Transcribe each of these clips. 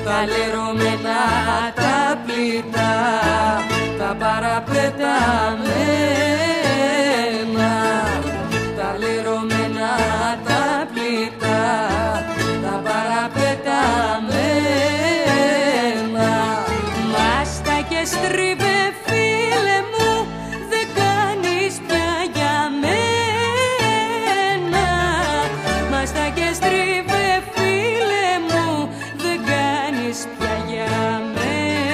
τα λερωμένα τα πλήτα, τα παραπεταμένα, τα λερωμένα τα πλήτα, τα παραπεταμένα. Μάστα και στρίβε φίλε μου, δεν κάνεις πια για μένα. Μάστα και στρίβε φίλε μου, δεν κάνεις πια για μένα.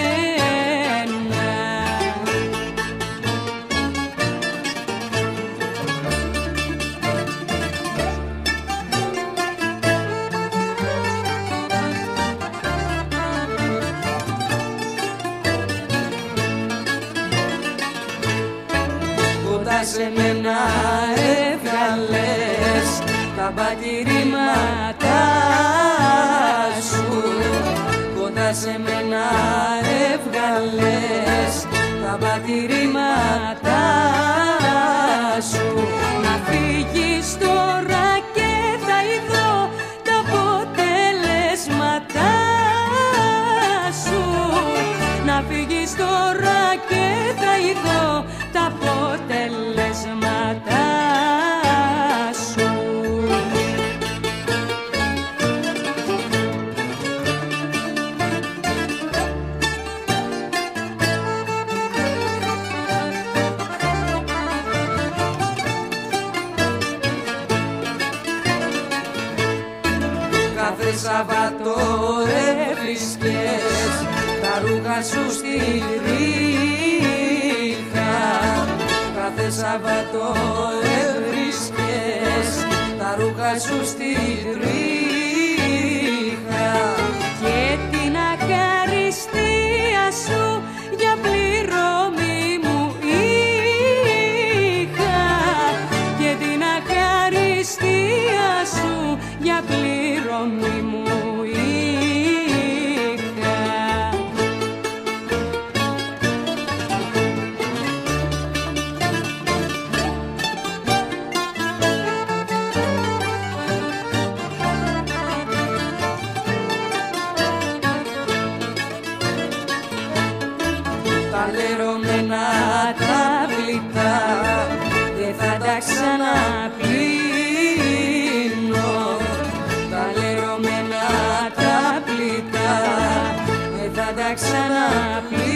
Σε μένα έβγαλες τα πατηρήματά σου, κοντά σε μένα έβγαλες τα πατηρήματά σου. Να φύγεις τώρα και θα ειδώ τα αποτελέσματά σου. Να φύγεις τώρα και θα ειδώ τα αποτελέσματά σου. Κάθε Σαββατό έβρισκες τα ρούχα σου στη ρήχα. Κάθε Σαββατό έβρισκες τα ρούχα σου στη ρήχα. Και την ακαριστία σου για πληρωμή μου είχα. Και την ακαριστία σου για πληρωμή μου είχα. Τα λερωμένα τα πλήτα δεν θα τα ξαναπλύνω. Τα λερωμένα τα πλήτα δεν θα τα ξαναπλύνω.